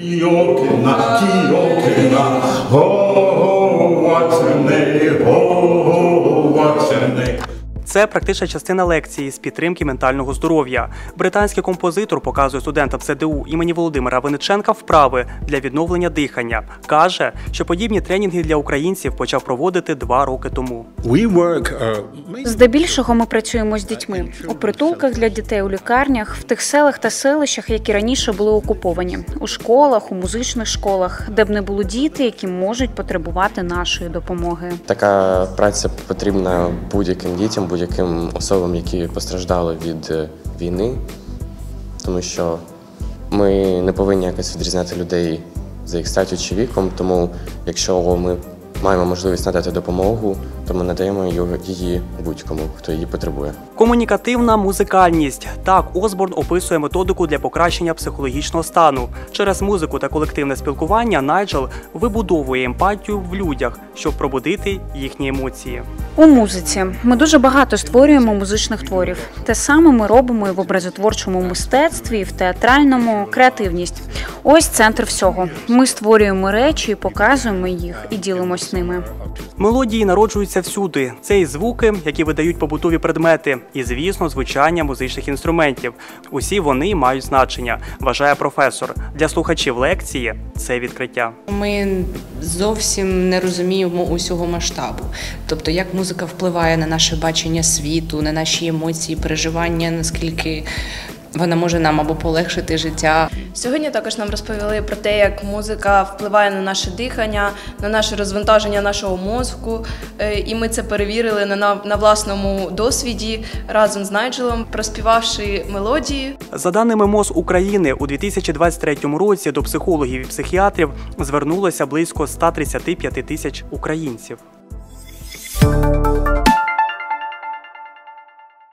Кіокіна, Кіокіна, Це практична частина лекції з підтримки ментального здоров'я. Британський композитор показує студентам ЦДУ імені Володимира Винниченка вправи для відновлення дихання. Каже, що подібні тренінги для українців почав проводити 2 роки тому. Здебільшого ми працюємо з дітьми у притулках для дітей, у лікарнях, в тих селах та селищах, які раніше були окуповані, у школах, у музичних школах, де б не було діти, які можуть потребувати нашої допомоги. Така праця потрібна будь-яким дітям, будь-яким особам, які постраждали від війни, тому що ми не повинні якось відрізняти людей за їх статтю чи віком, тому якщо ми маємо можливість надати допомогу, то ми надаємо її будь-кому, хто її потребує. Комунікативна музикальність. Так, Осборн описує методику для покращення психологічного стану. Через музику та колективне спілкування Найджел вибудовує емпатію в людях, щоб пробудити їхні емоції. У музиці ми дуже багато створюємо музичних творів. Те саме ми робимо і в образотворчому мистецтві, і в театральному, креативність. Ось центр всього. Ми створюємо речі, і показуємо їх, і ділимось ними. Мелодії народжуються всюди. Це і звуки, які видають побутові предмети, і, звісно, звучання музичних інструментів. Усі вони мають значення, вважає професор. Для слухачів лекції це відкриття. Ми зовсім не розуміємо усього масштабу. Тобто, як музика впливає на наше бачення світу, на наші емоції, переживання, наскільки вона може нам або полегшити життя. Сьогодні також нам розповіли про те, як музика впливає на наше дихання, на наше розвантаження нашого мозку. І ми це перевірили на власному досвіді разом з Найджелом, проспівавши мелодії. За даними МОЗ України, у 2023 році до психологів і психіатрів звернулося близько 135 тисяч українців.